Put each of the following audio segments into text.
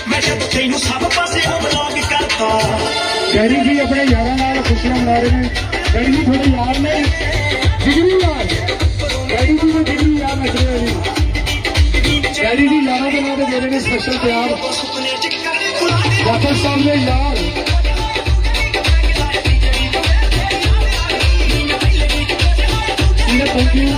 Daddy जी अपने यारों नाल खुशियां मना रहे हैं। डैडी जी थोड़े यार ने जिगरी यार, डैडी जी ने जिगरी यार नच रहे हैं। डैडी जी यारों के नाल दे रहे हैं स्पेशल प्यार। जाफर साहब ने यार thank you.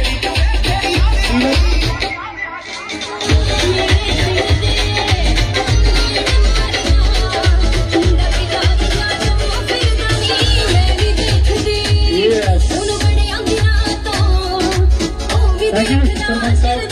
Thank you, Sarman Sahib.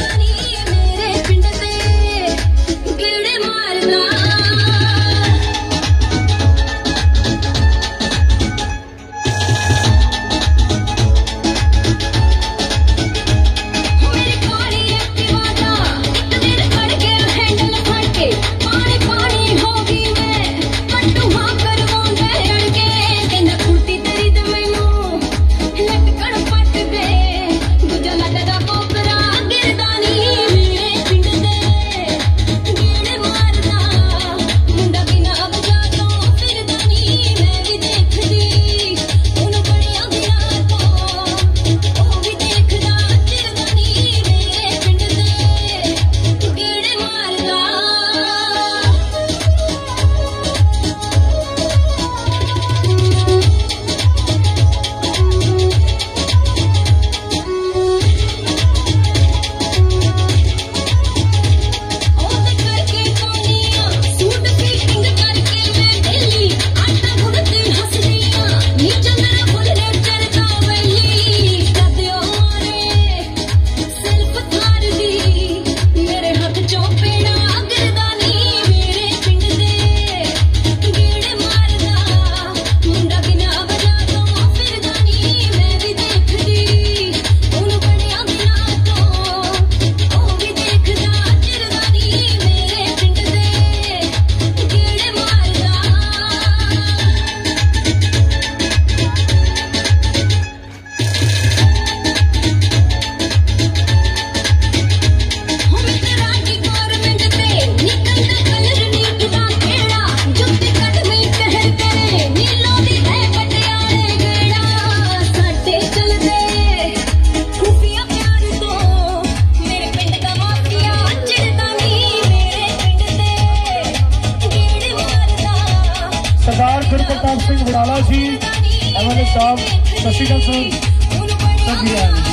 Sardar Gurpratap Singh Wadala ji, MLA sahab, Sat Shri अकाल सर।